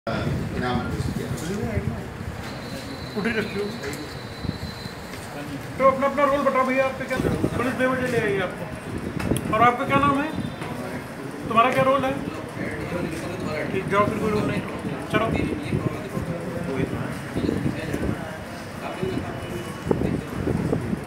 इनाम उठी रखियो। तो अपना अपना रोल बताओ भैया, आपका क्या पुलिस 2 बजे ले आइए आपको। और आपका क्या नाम है? तुम्हारा क्या रोल है? ठीक, जाओ फिर, कोई रोल नहीं, चलो।